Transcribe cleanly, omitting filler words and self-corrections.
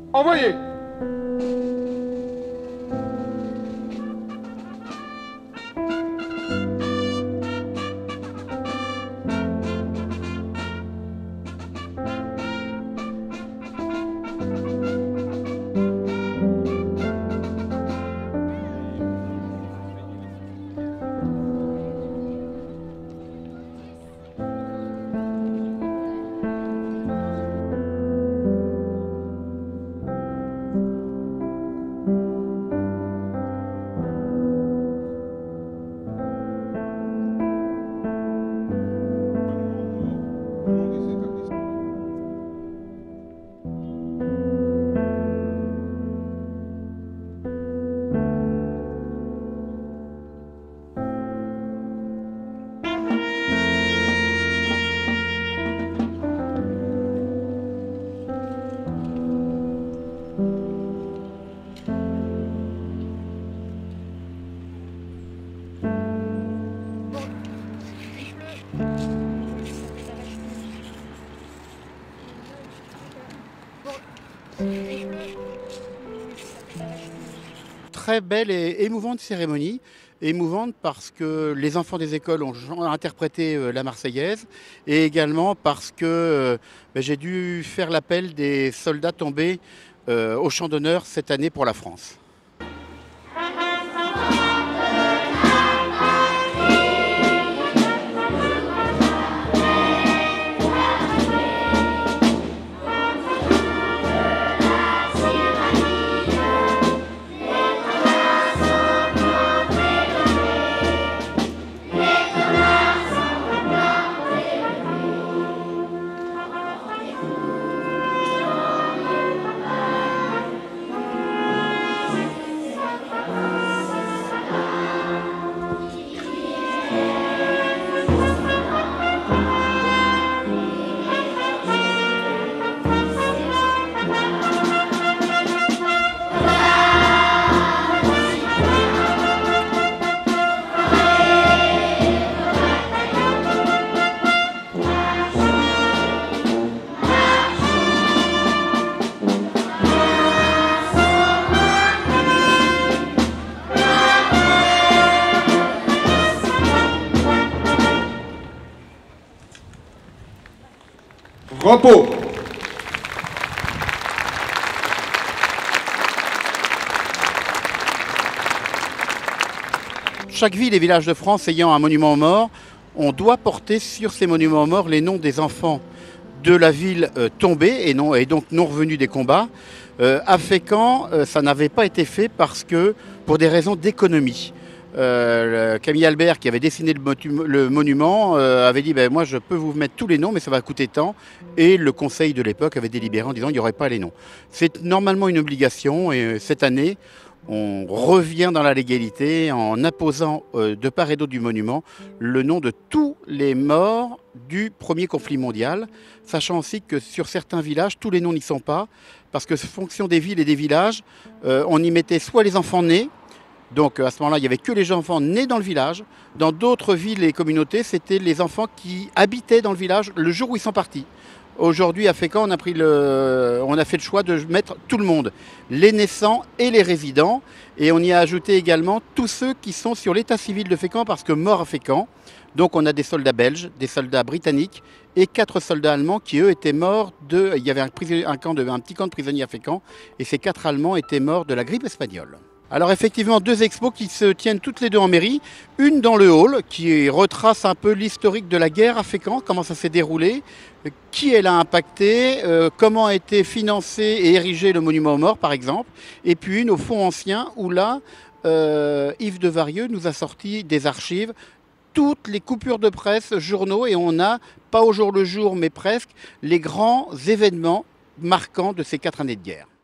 Envoyez! Très belle et émouvante cérémonie. Émouvante parce que les enfants des écoles ont interprété la Marseillaise et également parce que j'ai dû faire l'appel des soldats tombés au champ d'honneur cette année pour la France. Repos! Chaque ville et village de France ayant un monument aux morts, on doit porter sur ces monuments aux morts les noms des enfants de la ville tombée et donc non revenus des combats. À Fécamp, ça n'avait pas été fait parce que, pour des raisons d'économie. Camille Albert, qui avait dessiné le monument, avait dit moi je peux vous mettre tous les noms mais ça va coûter tant, et le conseil de l'époque avait délibéré en disant il n'y aurait pas les noms. C'est normalement une obligation et cette année on revient dans la légalité en imposant de part et d'autre du monument le nom de tous les morts du premier conflit mondial, sachant aussi que sur certains villages tous les noms n'y sont pas parce que fonction des villes et des villages, on y mettait soit les enfants nés. Donc à ce moment-là, il n'y avait que les enfants nés dans le village. Dans d'autres villes et communautés, c'était les enfants qui habitaient dans le village le jour où ils sont partis. Aujourd'hui, à Fécamp, on a fait le choix de mettre tout le monde, les naissants et les résidents. Et on y a ajouté également tous ceux qui sont sur l'état civil de Fécamp parce que morts à Fécamp. Donc on a des soldats belges, des soldats britanniques et 4 soldats allemands qui, eux, étaient morts de... Il y avait un petit camp de prisonniers à Fécamp et ces 4 Allemands étaient morts de la grippe espagnole. Alors effectivement, 2 expos qui se tiennent toutes les 2 en mairie. Une dans le hall qui retrace un peu l'historique de la guerre à Fécamp, comment ça s'est déroulé, qui elle a impacté, comment a été financé et érigé le monument aux morts par exemple. Et puis une au fond ancien où là, Yves de Varieux nous a sorti des archives, toutes les coupures de presse, journaux, et on a, pas au jour le jour mais presque, les grands événements marquants de ces 4 années de guerre.